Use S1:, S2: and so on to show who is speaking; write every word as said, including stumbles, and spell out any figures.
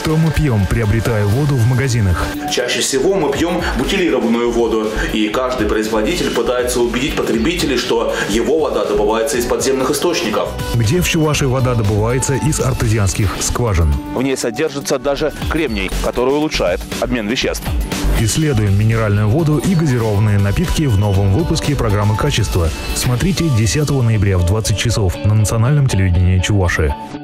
S1: Что мы пьем, приобретая воду в магазинах?
S2: Чаще всего мы пьем бутилированную воду, и каждый производитель пытается убедить потребителей, что его вода добывается из подземных источников.
S1: Где в Чувашии вода добывается из артезианских скважин?
S2: В ней содержится даже кремний, который улучшает обмен веществ.
S1: Исследуем минеральную воду и газированные напитки в новом выпуске программы «Качество». Смотрите десятого ноября в двадцать часов на национальном телевидении Чувашии.